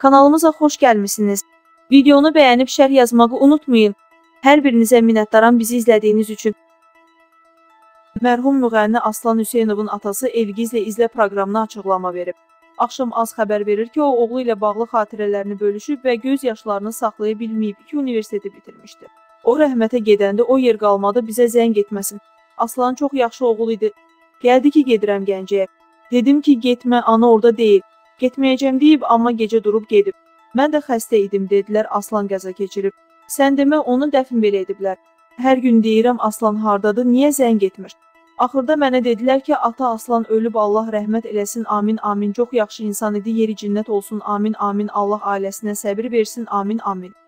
Kanalımıza xoş gəlmisiniz. Videonu bəyənib şərh yazmağı unutmayın. Hər birinizə minnətdaram bizi izlədiyiniz üçün. Mərhum müğənni Aslan Hüseynovun atası Elgizlə İzlə proqramına açıqlama verib. Axşam az xəbər verir ki, o oğlu ilə bağlı xatirələrini bölüşüb və göz yaşlarını saxlaya bilməyib 2 universiteti bitirmişdi. O rəhmətə gedəndə o yer qalmadı bizə zəng etməsin. Aslan çox yaxşı oğul idi. Gəldi ki, gedirəm Gəncəyə. Dedim ki, getmə, ana orada deyil. Getməyəcəm deyib, amma gecə durub gedib. Mən də xəstə idim, dedilər, Aslan qəza keçirib. Sən demə, onu dəfn belə ediblər. Hər gün deyirəm, Aslan hardadır, niyə zəng etmir? Axırda mənə dedilər ki, ata Aslan ölüb, Allah rəhmət eləsin, amin, amin. Çox yaxşı insan idi, yeri cinnət olsun, amin, amin. Allah ailəsinə səbir versin, amin, amin.